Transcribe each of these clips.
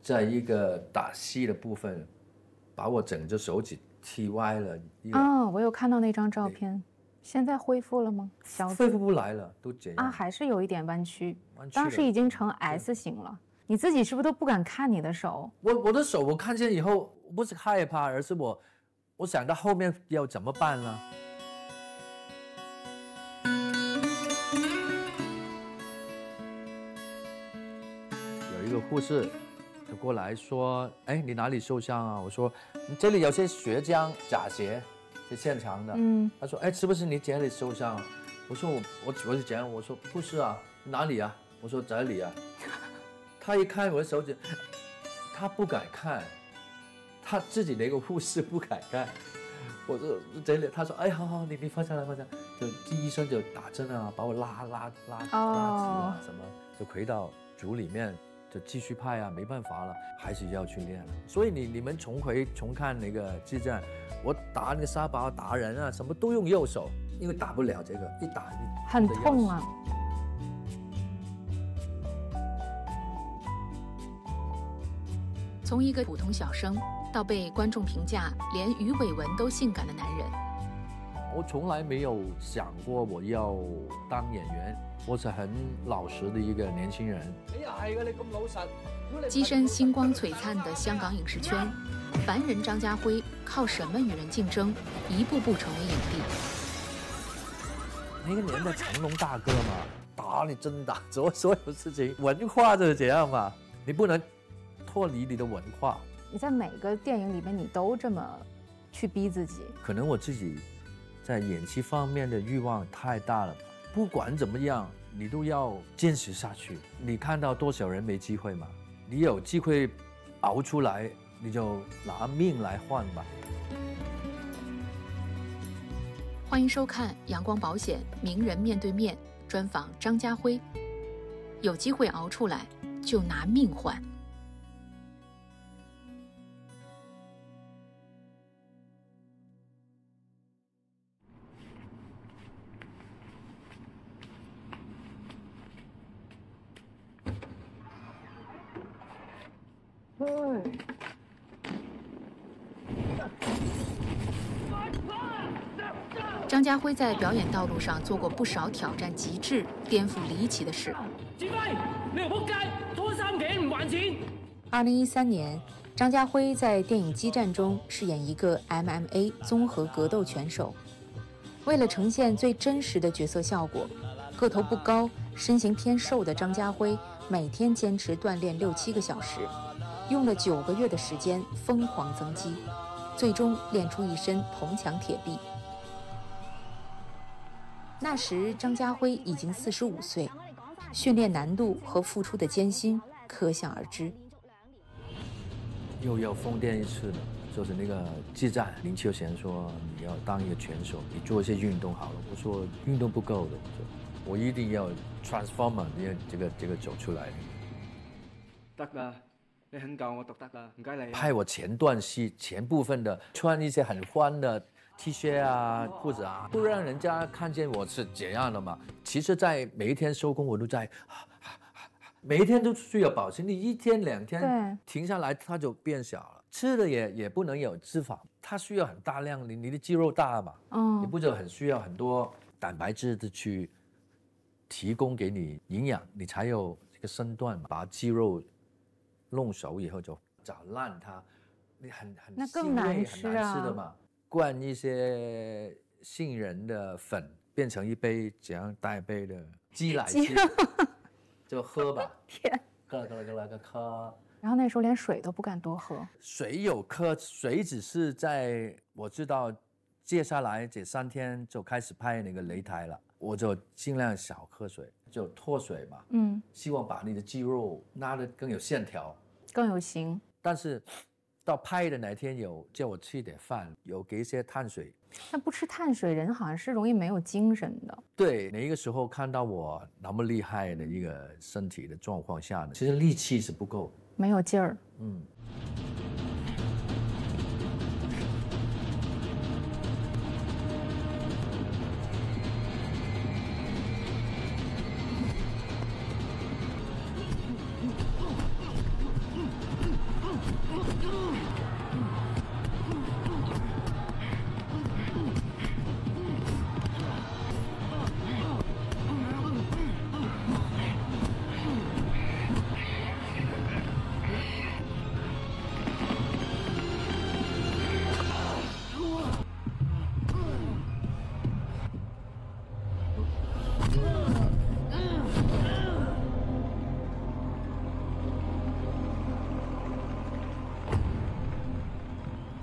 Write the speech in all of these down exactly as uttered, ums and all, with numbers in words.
在一个打戏的部分，把我整只手指踢歪了。 啊、哦，我有看到那张照片，现在恢复了吗？小恢复不来了，都这样啊，还是有一点弯曲， 弯曲当时已经成 S 型了。你自己是不是都不敢看你的手？ 我我的手，我看见以后不是害怕，而是我我想到后面要怎么办呢？有一个护士就过来说：“哎，你哪里受伤啊？”我说：“你这里有些血浆，假血，是现场的。”嗯，他说：“哎，是不是你这里受伤？”我说：“我我我是讲，我说不是啊，哪里啊？”我说：“这里啊。”他一看我的手指，他不敢看，他自己那个护士不敢看。我说这里，他说：“哎，好好，你你放下来，放下来。”就医生就打针啊，把我拉拉拉拉直啊，什么就回到组里面，就继续拍啊，没办法了，还是要去练了。所以你你们重回重看那个激战，我打那个沙包打人啊，什么都用右手，因为打不了这个，一打一很痛啊。 从一个普通小生到被观众评价连鱼尾纹都性感的男人， 我从来没有想过我要当演员，我是很老实的一个年轻人。 你又係嘅，你咁老實。 跻身星光璀璨的香港影視圈，凡人張家輝靠什麼與人競爭，一步步成為影帝？ 那個年代成龍大哥嘛，打你真打，做所有事情，文化就是這樣嘛，你不能脱離你的文化。 你在每個電影裡面，你都這麼去逼自己。 可能我自己在演戲方面的慾望太大了，不管怎麼樣，你都要堅持下去。你看到多少人沒機會嘛？你有機會熬出來，你就拿命來換吧。 歡迎收看陽光保險名人面對面專訪張家輝，有機會熬出來就拿命換。張家輝在表演道路上做過不少挑戰極致、顛覆離奇的事。 志輝，你條仆街，拖三期唔還錢。 二零一三年，張家輝在電影《激戰》中飾演一個 M M A 綜合格鬥拳手。為了呈現最真實的角色效果，個頭不高、身形偏瘦的張家輝每天堅持鍛鍊六七個小時，用了九個月的時間瘋狂增肌，最終練出一身銅牆鐵壁。那時張家輝已經四十五歲，訓練難度和付出的艱辛可想而知。 又要瘋癲一次了，就是那個激戰，林秋賢說你要當一個拳手，你做一些運動好了。我說運動不夠的，我說我一定要 transformer， 要這個這個走出來。 得啦，你肯教我讀得啦，唔該你。 拍我前段戲前部分的，穿一些很歡的 T 恤啊、褲子啊，不讓人家看見我是這樣的嘛。其實，在每一天收工，我都在。每一天都需要保持，你一天兩天停下來，它就變小了。吃的也也不能有脂肪，它需要很大量，你你的肌肉大嘛，嗯，你不就很需要很多蛋白質的去提供給你營養，你才有這個身段嘛。把肌肉弄熟以後就攪爛它，你很很那更難吃啊，很難吃的嘛。灌一些杏仁的粉，變成一杯這樣大一杯的雞奶雞。就喝吧， 天， 喝喝喝喝喝。 然後那時候連水都不敢多喝。 水有喝，水只是在我知道接下來這三天就開始拍那個擂台了，我就盡量少喝水，就脫水嘛。嗯，希望把你的肌肉拉得更有線條， 更有型。 但是到拍的那天有叫我吃一點飯，有給一些碳水。 那不吃碳水，人好像是容易沒有精神的。 對，那個時候看到我那麼厲害的一個身體的狀況下呢，其實力氣是不夠， 沒有勁兒。 嗯。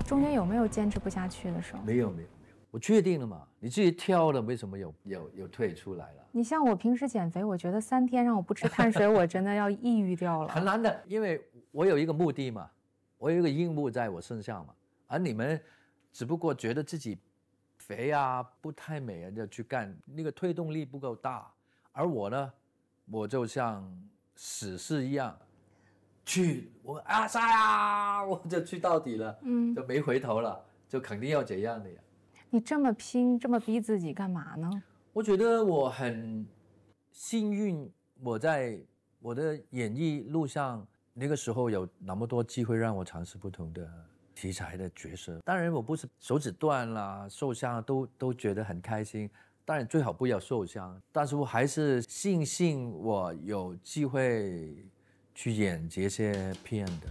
中间有没有坚持不下去的时候？ 没有没有没有，我确定了嘛，你自己挑的，为什么有有有退出来了？ 你像我平时减肥，我觉得三天让我不吃碳水，我真的要抑郁掉了。 很难的，因为我有一个目的嘛，我有一个任务在我身上嘛，而你们只不过觉得自己肥啊不太美啊，就去干，那个推动力不够大。而我呢，我就像死士一样，去我啊杀呀，我就去到底了，嗯，就没回头了，就肯定要这样的呀。 你这么拼，这么逼自己干嘛呢？ 我觉得我很幸运，我在我的演艺路上，那个时候有那么多机会让我尝试不同的题材的角色。当然，我不是手指断啦、受伤都都觉得很开心。当然最好不要受伤，但是我还是庆幸我有机会去演这些片的。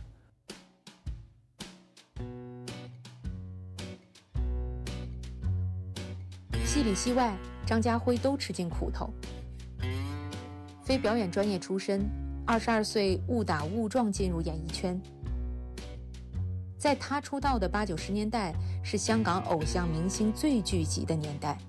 戏里戏外，张家辉都吃尽苦头。非表演专业出身，二十二岁误打误撞进入演艺圈。在他出道的八九十年代，是香港偶像明星最聚集的年代。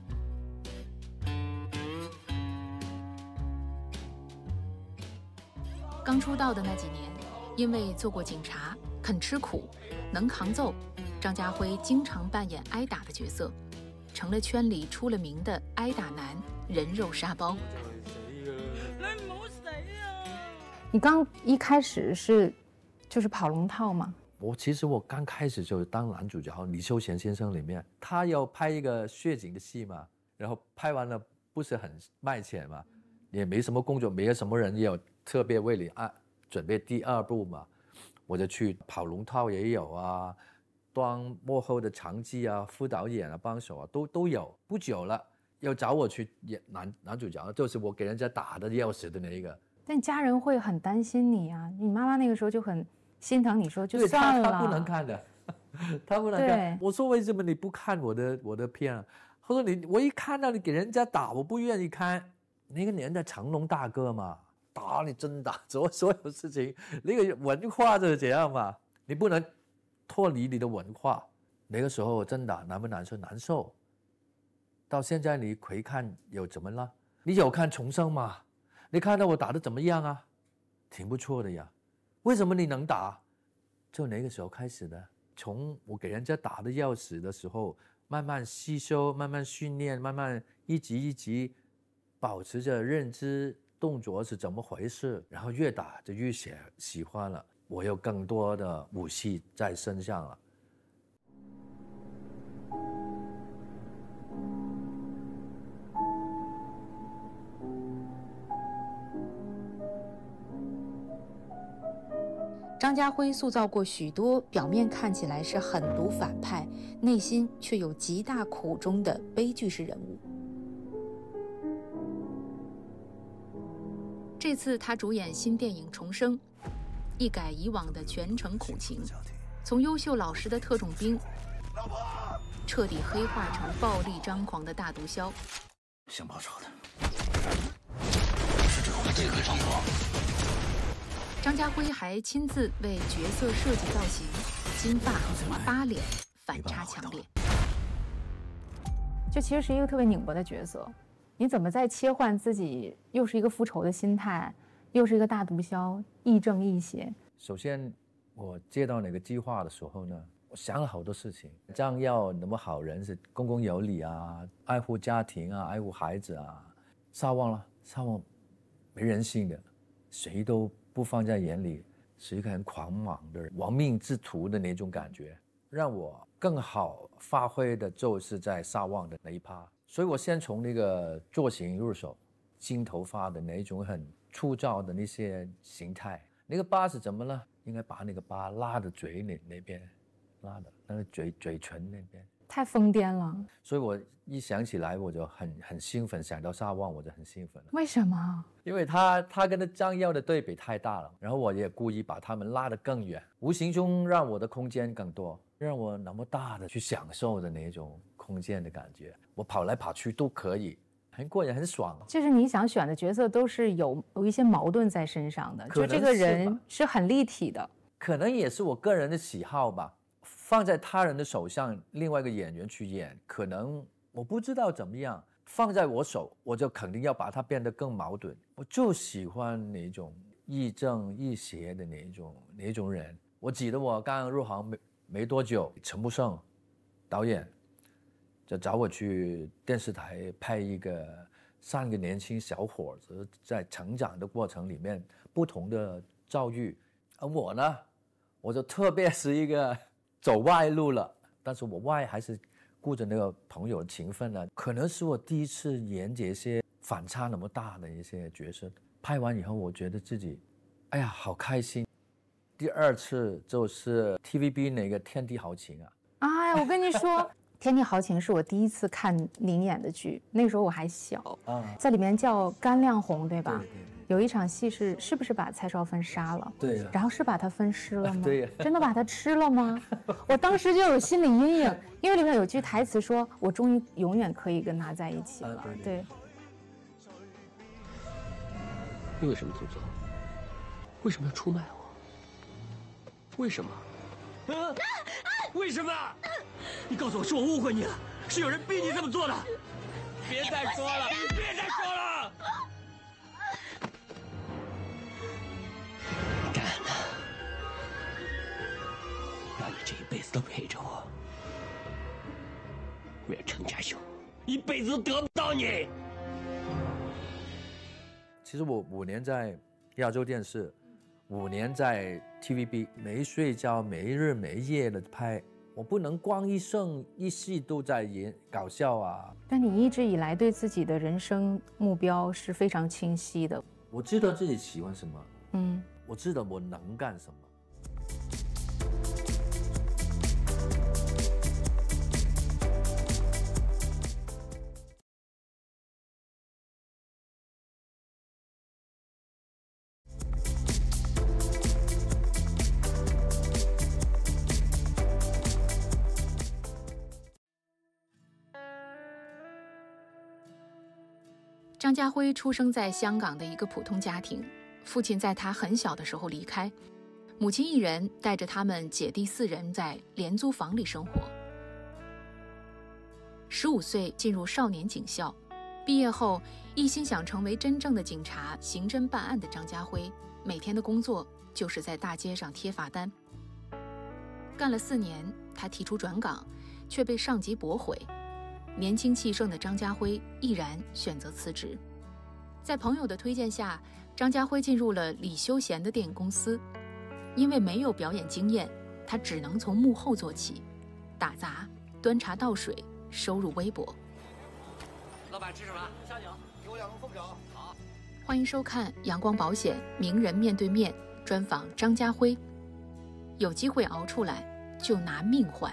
刚出道的那几年，因为做过警察，肯吃苦，能扛揍，张家辉经常扮演挨打的角色，成了圈里出了名的挨打男、人肉沙包。 你唔好死啊！你刚一开始是就是跑龙套吗？ 我其实我刚开始就当男主角，李修贤先生里面，他要拍一个血警的戏嘛，然后拍完了不是很卖钱嘛，也没什么工作，没有什么人有特别为你啊准备第二部嘛，我就去跑龙套也有啊，当幕后的场记啊、副导演啊、帮手啊都都有。不久了，要找我去演男男主角，就是我给人家打的钥匙的那一个。 但家人会很担心你啊，你妈妈那个时候就很心疼你，说就算了。 他, 他不能看的，他不能看。我说为什么你不看我的我的片啊？他说你我一看到你给人家打，我不愿意看。那个年代成龙大哥嘛。打你真打，做所有事情，那个文化就是这样嘛，你不能脱离你的文化。那个时候真的难不难受？难受。到现在你回看有怎么了？你有看重生吗？你看到我打得怎么样啊？挺不错的呀。为什么你能打？就那个时候开始的，从我给人家打的钥匙的时候，慢慢吸收，慢慢训练，慢慢一级一级保持着认知。动作是怎么回事？然后越打就越喜喜欢了，我有更多的武器在身上了。 张家辉塑造过许多表面看起来是狠毒反派，内心却有极大苦衷的悲剧式人物。这次他主演新电影《重生》，一改以往的全程苦情，从优秀老实的特种兵，彻底黑化成暴力张狂的大毒枭。 想报仇的，是这个这个张狂。 张家辉还亲自为角色设计造型，金发、八脸，反差强烈。 就其实是一个特别拧巴的角色。你怎么在切换自己又是一个复仇的心态，又是一个大毒枭，亦正亦邪？ 首先，我接到那个计划的时候呢，我想了好多事情。张耀那么好人，是公公有理啊，爱护家庭啊，爱护孩子啊。沙旺了，沙旺没人性的，谁都不放在眼里，是一个很狂妄的人，亡命之徒的那种感觉。让我更好发挥的就是在沙旺的那一趴。所以我先从那个造型入手，金头发的那种很粗糙的那些形态。那个疤是怎么了？应该把那个疤拉的嘴那那边，拉的那个嘴嘴唇那边。 太疯癫了。 所以我一想起来我就很很兴奋，想到沙旺我就很兴奋了。 为什么？ 因为他他跟那张耀的对比太大了，然后我也故意把他们拉得更远，无形中让我的空间更多，让我那么大的去享受的那种空间的感觉，我跑来跑去都可以，很过瘾，很爽。 就是你想选的角色都是有有一些矛盾在身上的，就这个人是很立体的。 可能也是我个人的喜好吧。 放在他人的手上，另外一个演员去演，可能我不知道怎么样。放在我手，我就肯定要把它变得更矛盾。我就喜欢那种亦正亦邪的那种那种人。我记得我刚入行没没多久，陈木胜导演就找我去电视台拍一个三个年轻小伙子在成长的过程里面不同的遭遇，而我呢，我就特别是一个走歪路了，但是我歪还是顾着那个朋友的情分呢，可能是我第一次演这些反差那么大的一些角色。拍完以后，我觉得自己，哎呀，好开心。第二次就是 T V B 那个《天地豪情》啊。 哎呀，我跟你说，《天地豪情》是我第一次看您演的剧，那个时候我还小，啊、在里面叫甘亮红，对吧？对对对。有一场戏是是不是把蔡少芬杀了？ 对呀、啊。 然后是把他分尸了吗？ 对呀、 啊。真的把他吃了吗？我当时就有心理阴影，因为里面有句台词说：“我终于永远可以跟他在一起了。”啊、对, 对, 对。 你为什么这么做？为什么要出卖我？为什么？啊？为什么？你告诉我是我误会你了，是有人逼你这么做的。别再说了，别再说了。干了，让你这一辈子都陪着我。为了程家兄，一辈子都得不到你。 其实我五年在亚洲电视，五年在 T V B， 没睡觉，没日没夜的拍。我不能光一生一戏都在演搞笑啊。 但你一直以来对自己的人生目标是非常清晰的。 我知道自己喜欢什么， 嗯， 我知道我能干什么。 张家辉出生在香港的一个普通家庭，父亲在他很小的时候离开，母亲一人带着他们姐弟四人在廉租房里生活。十五岁进入少年警校，毕业后一心想成为真正的警察，刑侦办案的张家辉，每天的工作就是在大街上贴罚单。干了四年，他提出转岗，却被上级驳回。年轻气盛的张家辉毅然选择辞职。在朋友的推荐下，张家辉进入了李修贤的电影公司。因为没有表演经验，他只能从幕后做起，打杂、端茶倒水，收入微薄。 老板吃什么？虾饺，给我两个凤爪。好。 欢迎收看《阳光保险名人面对面》专访张家辉。有机会熬出来，就拿命换。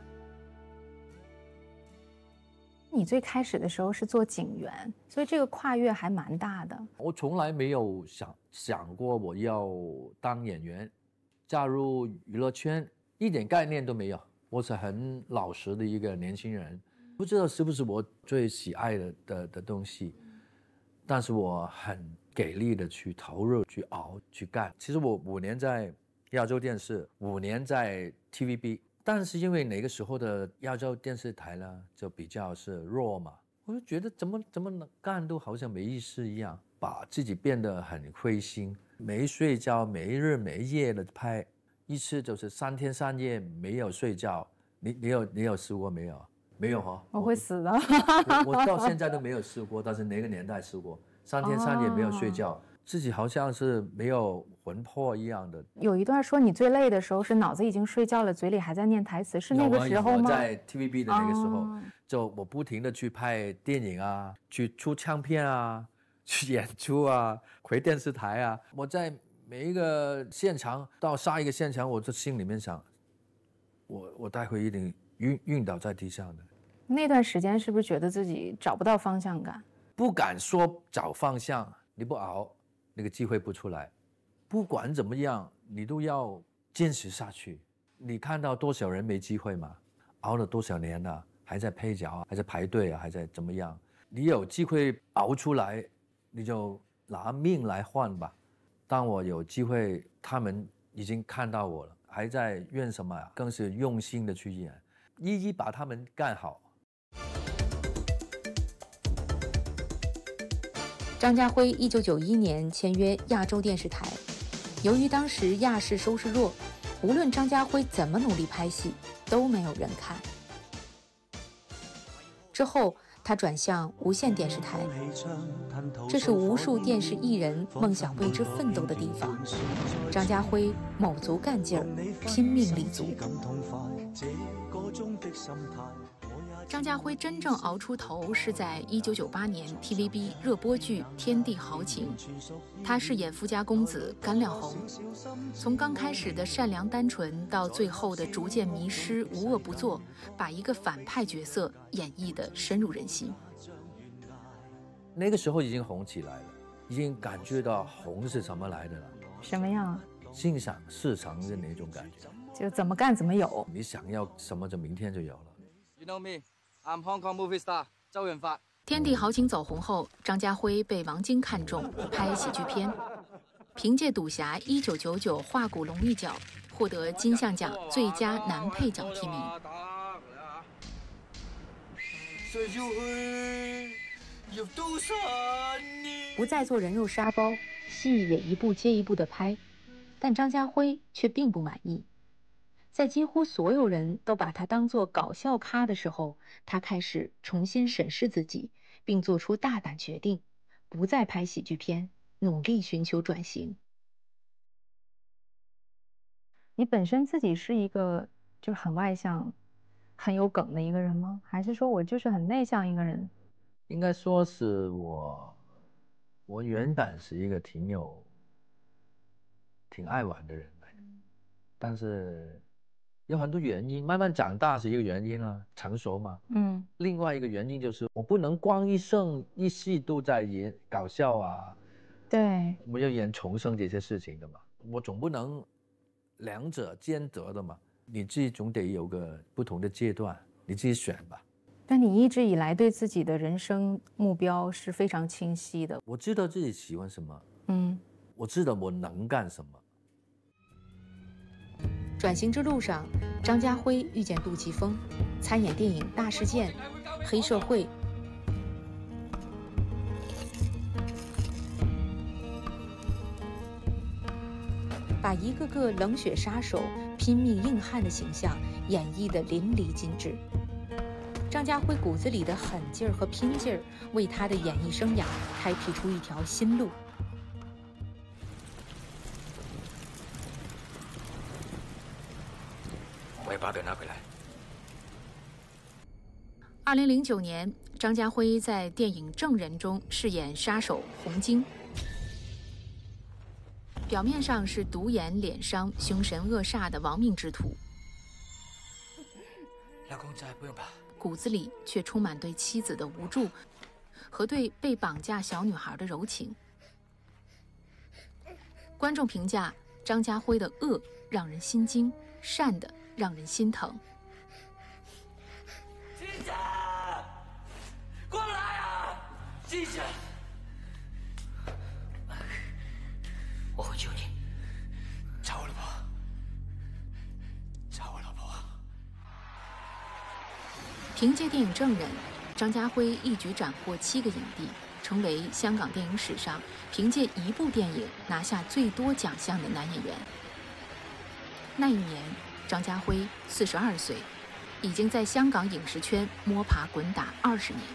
你最开始的时候是做警员，所以这个跨越还蛮大的。 我从来没有想想过我要当演员，加入娱乐圈，一点概念都没有。我是很老实的一个年轻人，不知道是不是我最喜爱的 的, 的东西，但是我很给力的去投入、去熬、去干。其实我五年在亚洲电视，五年在 T V B。但是因为那个时候的亚洲电视台呢，就比较是弱嘛，我就觉得怎么怎么干都好像没意思一样，把自己变得很灰心，没睡觉，没日没夜的拍，一次就是三天三夜没有睡觉。你你有你有试过没有？没有哈、 哦，我会死的。 我, 我到现在都没有试过，但是那个年代试过，三天三夜没有睡觉。哦，自己好像是没有魂魄一样的。 有一段说你最累的时候是脑子已经睡觉了，嘴里还在念台词，是那个时候吗？ 我在 T V B 的那个时候，哦，就我不停的去拍电影啊，去出唱片啊，去演出啊，回电视台啊。我在每一个现场到下一个现场，我就心里面想，我我待会一定晕晕倒在地上的。 那段时间是不是觉得自己找不到方向感？ 不敢说找方向，你不熬，那个机会不出来。不管怎么样，你都要坚持下去。你看到多少人没机会吗？熬了多少年了，还在配角啊，还在排队啊，还在怎么样？你有机会熬出来，你就拿命来换吧。当我有机会，他们已经看到我了， 还在演什么呀？更是用心的去演，一一把他们干好。 张家辉一九九一年签约亚洲电视台，由于当时亚视收视弱，无论张家辉怎么努力拍戏，都没有人看。之后，他转向无线电视台，这是无数电视艺人梦想为之奋斗的地方。张家辉卯足干劲儿，拼命立足。张家辉真正熬出头是在一九九八年 T V B 热播剧《天地豪情》，他饰演富家公子甘亮红，从刚开始的善良单纯到最后的逐渐迷失、无恶不作，把一个反派角色演绎得深入人心。 那个时候已经红起来了，已经感觉到红是什么来的了。 什么样？ 心想事成的那种感觉， 就怎么干怎么有。 你想要什么，就明天就有了。 You know me, I'm Hong Kong movie star 周潤發。 天地豪情走红后，张家辉被王晶看中，拍喜剧片，凭借《赌侠》一九九九化骨龙一角，获得金像奖最佳男配角提名。不再做人肉沙包，戏也一部接一部的拍，但张家辉却并不满意。在几乎所有人都把他当作搞笑咖的时候，他开始重新审视自己，并做出大胆决定，不再拍喜剧片，努力寻求转型。 你本身自己是一个就是很外向、很有梗的一个人吗？还是说我就是很内向一个人？ 应该说是我，我原本是一个挺有、挺爱玩的人来的，但是有很多原因，慢慢长大是一个原因啊，成熟嘛。嗯。另外一个原因就是我不能光一生一世都在演搞笑啊， 对， 我要演重生这些事情的嘛，我总不能两者兼得的嘛。你自己总得有个不同的阶段，你自己选吧。 但你一直以来对自己的人生目标是非常清晰的。 我知道自己喜欢什么， 嗯， 我知道我能干什么。 转型之路上，张家辉遇见杜琪峰，参演电影《大事件》《黑社会》。把一个个冷血杀手、拼命硬汉的形象演绎得淋漓尽致。张家辉骨子里的狠劲儿和拼劲儿，为他的演艺生涯开辟出一条新路。 我也把表拿回来。 二零零九年，张家辉在电影《证人》中饰演杀手洪晶。表面上是独眼脸伤、凶神恶煞的亡命之徒， 老公仔不用怕， 骨子里却充满对妻子的无助和对被绑架小女孩的柔情。观众评价张家辉的恶让人心惊，善的让人心疼。 记者，过来啊！记者，我会救你，找我老婆，找我老婆。 凭借电影《证人》，张家辉一举斩获七个影帝，成为香港电影史上凭借一部电影拿下最多奖项的男演员。那一年，张家辉四十二岁，已经在香港影视圈摸爬滚打二十年。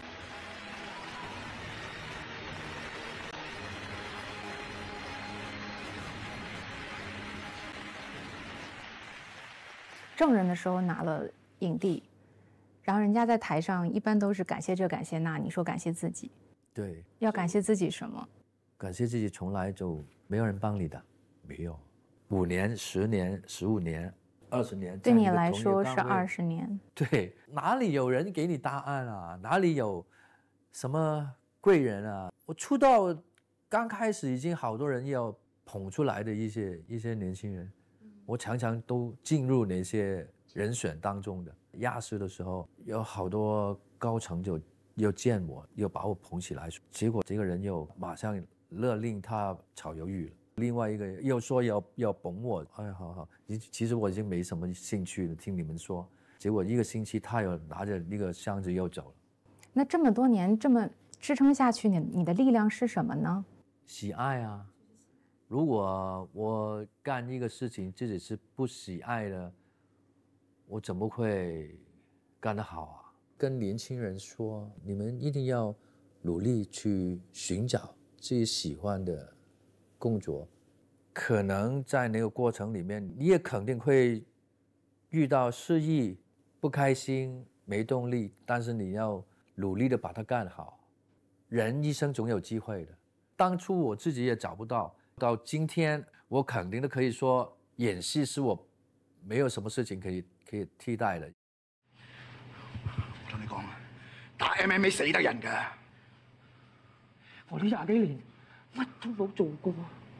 证人的时候拿了影帝，然后人家在台上一般都是感谢这感谢那，你说感谢自己， 对， 要感谢自己什么？ 感谢自己从来就没有人帮你的，没有，五年、十年、十五年、二十年， 对你来说是二十年。 对，哪里有人给你答案啊？哪里有什么贵人啊？我出道刚开始已经好多人要捧出来的一些一些年轻人。我常常都进入那些人选当中的。亚视的时候，有好多高层就又见我，又把我捧起来，结果这个人又马上勒令他炒鱿鱼了。 另外一个又说要要捧我，哎，好好，其实我已经没什么兴趣了，听你们说。结果一个星期，他又拿着那个箱子又走了。 那这么多年这么支撑下去，你你的力量是什么呢？ 喜爱啊！如果我干一个事情自己是不喜爱的，我怎么会干得好啊？跟年轻人说，你们一定要努力去寻找自己喜欢的工作。可能在那个过程里面，你也肯定会遇到失意、不开心、没动力，但是你要努力的把它干好。人一生总有机会的。当初我自己也找不到，到今天我肯定的可以说，演戏是我没有什么事情可以可以替代的。 我同你講，打 M M A 死得人㗎。 我呢廿幾年乜都冇做過，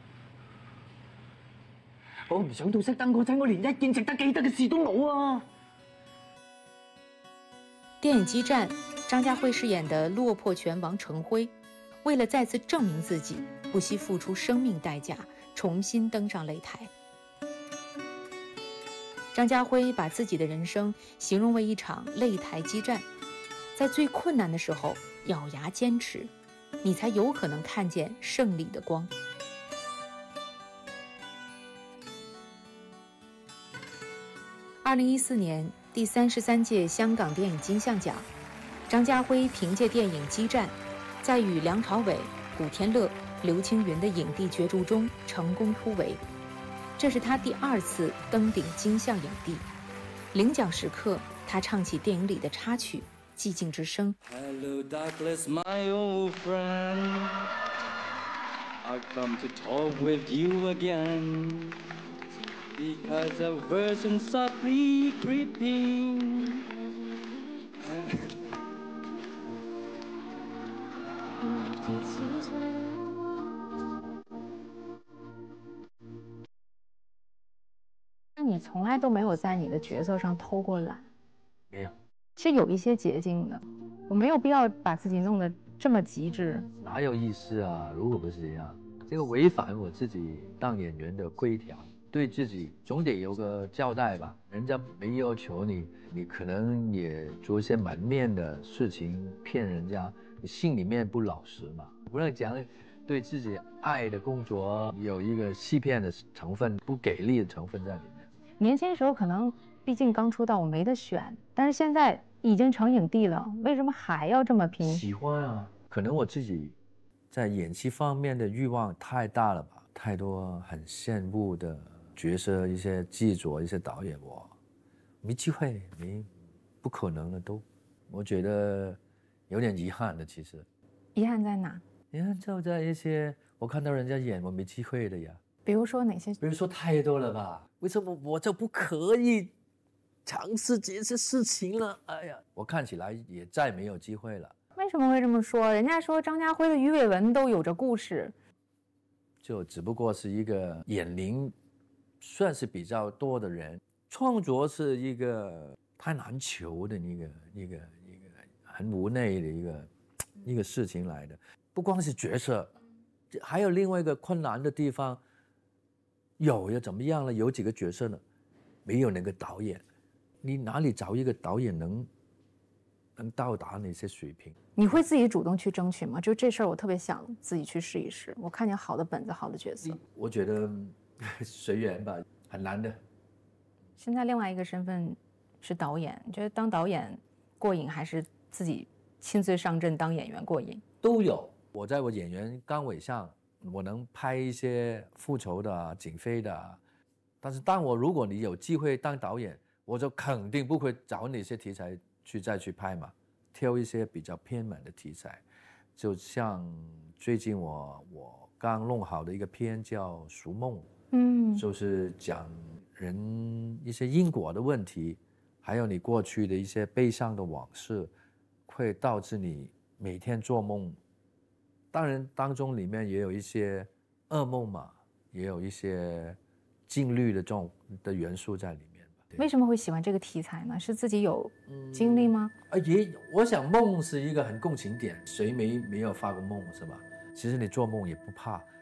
我唔想到熄燈嗰陣，我連一件值得記得嘅事都冇啊！ 电影《激战》，张家辉饰演的落魄拳王程辉，为了再次证明自己，不惜付出生命代价，重新登上擂台。张家辉把自己的人生形容为一场擂台激战，在最困难的时候咬牙坚持，你才有可能看见胜利的光。二零一四年第三十三届香港电影金像奖，张家辉凭借电影《激战》，在与梁朝伟、古天乐、刘青云的影帝角逐中成功突围。这是他第二次登顶金像影帝。领奖时刻，他唱起电影里的插曲《寂静之声》。 Hello, Douglas, my old friend. I've come to talk with you again because a version softly creeping. 你从来都没有在你的角色上偷过懒？ 没有， 是有一些捷径的，我没有必要把自己弄得这么极致。 哪有意思啊？如果不是这样，这个违反我自己当演员的规条，对自己总得有个交代吧。人家没要求你，你可能也做一些门面的事情骗人家，你心里面不老实嘛。不能讲对自己爱的工作有一个欺骗的成分、不给力的成分在里面。 年轻时候可能毕竟刚出道，我没得选，但是现在已经成影帝了，为什么还要这么拼？ 喜欢啊，可能我自己在演戏方面的欲望太大了吧，太多很羡慕的角色，一些制作，一些导演，我没机会，没不可能的都，我觉得有点遗憾的。其实遗憾在哪？ 遗憾就在一些我看到人家演我没机会的呀。 比如说哪些？ 比如说太多了吧？为什么我就不可以尝试这些事情了？哎呀，我看起来也再没有机会了。 为什么会这么说？人家说张家辉的鱼尾纹都有着故事， 就只不过是一个眼龄算是比较多的人，创作是一个太难求的一个一个一个很无奈的一个一个事情来的。不光是角色，还有另外一个困难的地方。有又怎么样了？有几个角色呢？没有那个导演，你哪里找一个导演能能到达那些水平？ 你会自己主动去争取吗？就这事儿，我特别想自己去试一试。我看见好的本子、好的角色， 我觉得随缘吧，很难的。 现在另外一个身份是导演，你觉得当导演过瘾，还是自己亲自上阵当演员过瘾？ 都有。我在我演员岗位上。我能拍一些复仇的、警匪的，但是当我如果你有机会当导演，我就肯定不会找那些题材去再去拍嘛，挑一些比较偏门的题材，就像最近我我刚弄好的一个片叫《赎梦》，嗯，就是讲人一些因果的问题，还有你过去的一些悲伤的往事，会导致你每天做梦。当然，当中里面也有一些噩梦嘛，也有一些禁律的这种的元素在里面吧。 为什么会喜欢这个题材呢？是自己有经历吗？ 嗯、也，我想梦是一个很共情点，谁没没有发过梦是吧？其实你做梦也不怕，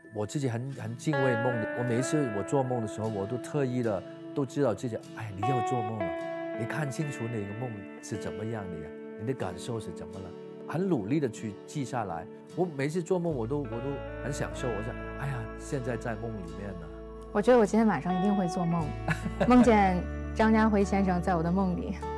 我自己很很敬畏梦的。我每一次我做梦的时候，我都特意的都知道自己，哎，你要做梦了，你看清楚你的梦是怎么样的呀，你的感受是怎么了，很努力的去记下来。我每次做梦，我都我都很享受。我想，哎呀，现在在梦里面呢。 我觉得我今天晚上一定会做梦，梦见张家辉先生在我的梦里。